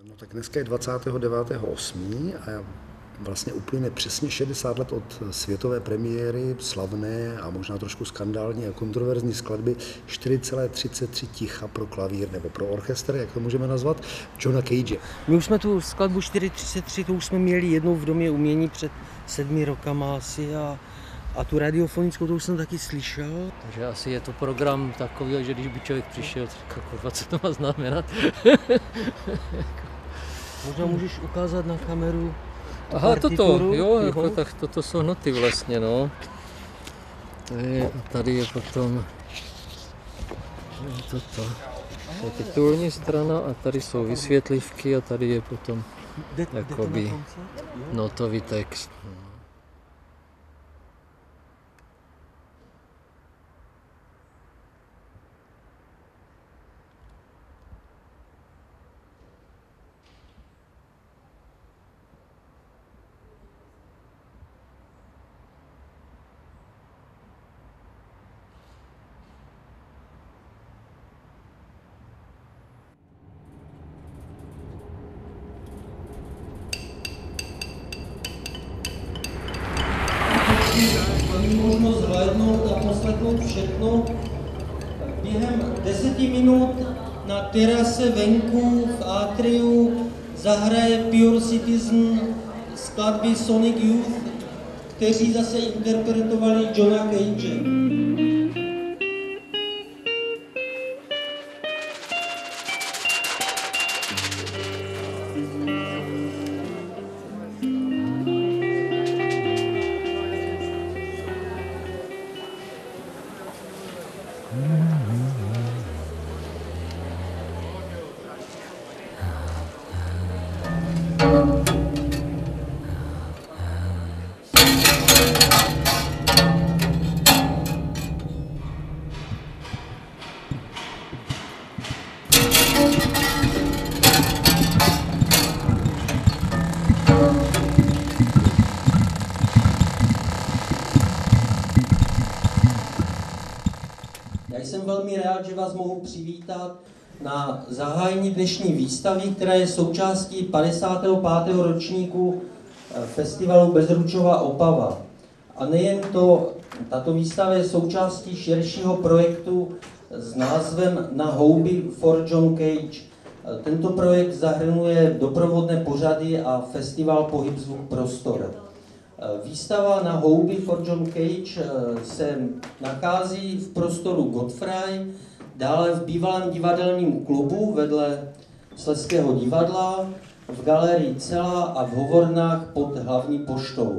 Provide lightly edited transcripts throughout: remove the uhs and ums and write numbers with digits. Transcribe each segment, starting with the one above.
No tak dneska je 29.8. a vlastně uplyne přesně 60 let od světové premiéry slavné a možná trošku skandální a kontroverzní skladby 4,33 ticha pro klavír nebo pro orchestr, jak to můžeme nazvat, Johna Cage. My už jsme tu skladbu 4,33, to už jsme měli jednou v Domě umění před 7 rokama asi a tu radiofonickou to už jsem taky slyšel. Takže asi je to program takový, že když by člověk přišel, tak kurva, co to má znamenat. Možná můžeš ukázat na kameru. Aha, toto, jo, jako, tak toto jsou noty vlastně, no. Tady je potom toto. To je titulní strana a tady jsou vysvětlivky a tady je potom jakoby notový text. Není možnost zhlédnout a poslechnout všechno. Během 10 minut na terase venku v atriu zahraje Pure Citizen skladby Sonic Youth, kteří zase interpretovali Johna Cage. Já jsem velmi rád, že vás mohu přivítat na zahájení dnešní výstavy, která je součástí 55. ročníku festivalu Bezručova Opava. A nejen to, tato výstava je součástí širšího projektu s názvem Na houby for John Cage. Tento projekt zahrnuje doprovodné pořady a festival Pohyb zvuk prostor. Výstava Na houby for John Cage se nachází v prostoru Godfrey, dále v bývalém divadelním klubu vedle Slezského divadla, v galerii Cela a v Hovornách pod Hlavní poštou.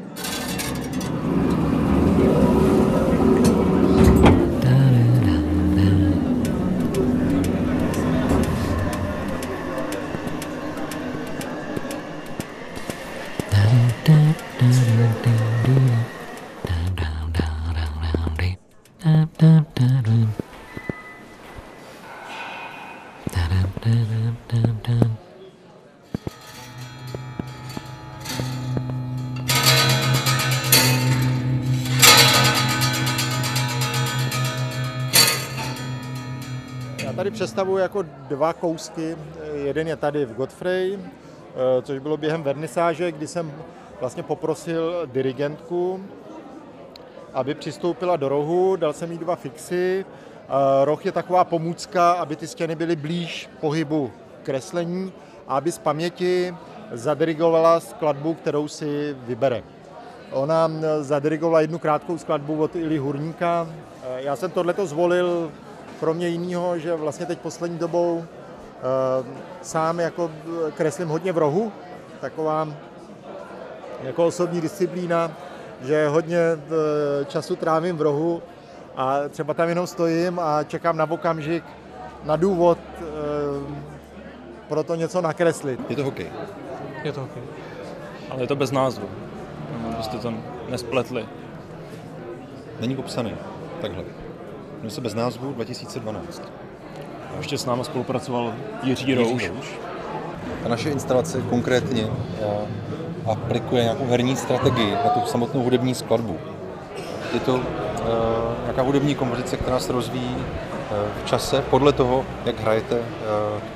Já tady představuji jako dva kousky. Jeden je tady v Godfrey, což bylo během vernisáže, kdy jsem vlastně poprosil dirigentku, aby přistoupila do rohu, dal jsem jí 2 fixy. Roh je taková pomůcka, aby ty stěny byly blíž pohybu kreslení a aby z paměti zadirigovala skladbu, kterou si vybere. Ona zadirigovala jednu krátkou skladbu od Ili Hurníka. Já jsem tohleto zvolil kromě jiného, že vlastně teď poslední dobou sám jako kreslím hodně v rohu, taková jako osobní disciplína, že hodně času trávím v rohu a třeba tam jenom stojím a čekám na okamžik, na důvod pro to něco nakreslit. Je to hokej? Je to hokej, ale je to bez názvu, prostě to nespletli. Není popsaný, takhle. Jmenuje se Bez názvu 2012. A ještě s námi spolupracoval Jiří Rouš. A naše instalace konkrétně aplikuje nějakou herní strategii na tu samotnou hudební skladbu. Je to nějaká hudební kompozice, která se rozvíjí v čase podle toho, jak hrajete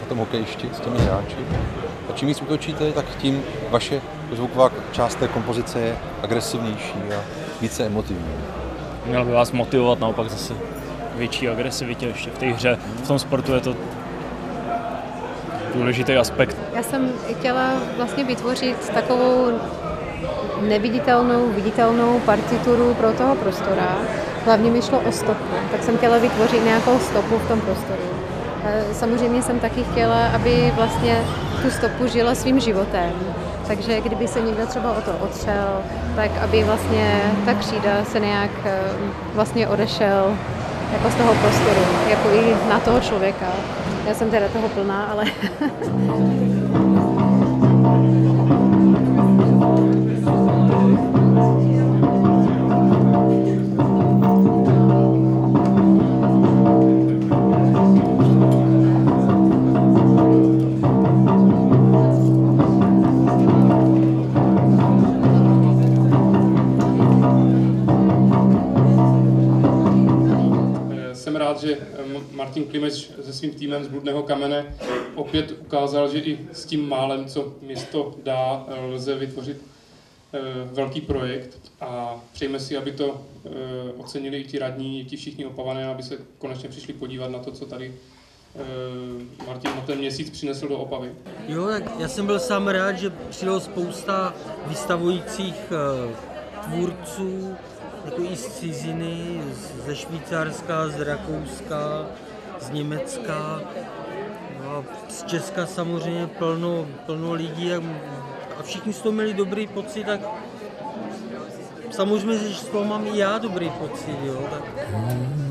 tom hokejišti s těmi hráči. A čím víc útočíte, tak tím vaše zvuková část té kompozice je agresivnější a více emotivní. Měl by vás motivovat naopak zase větší agresivitě ještě v té hře. V tom sportu je to důležitý aspekt. Já jsem chtěla vlastně vytvořit takovou neviditelnou, viditelnou partituru pro toho prostora. Hlavně mi šlo o stopu, tak jsem chtěla vytvořit nějakou stopu v tom prostoru. Samozřejmě jsem taky chtěla, aby vlastně tu stopu žila svým životem. Takže kdyby se někdo třeba o to otřel, tak aby vlastně ta křída se nějak vlastně odešel jako z toho prostoru, jako i na toho člověka. Já jsem teda toho plná, ale... Jsem rád, že Martin Klimeš se svým týmem z Bludného kamene opět ukázal, že i s tím málem, co město dá, lze vytvořit velký projekt a přejme si, aby to ocenili i ti radní, i ti všichni Opavané, aby se konečně přišli podívat na to, co tady Martin na ten měsíc přinesl do Opavy. Jo, tak já jsem byl sám rád, že přijelo spousta vystavujících tvůrců, jako i z ciziny, ze Švýcarska, z Rakouska, z Německa, a z Česka samozřejmě plno lidí a všichni z toho měli dobrý pocit, tak samozřejmě, že z toho mám i já dobrý pocit, jo, tak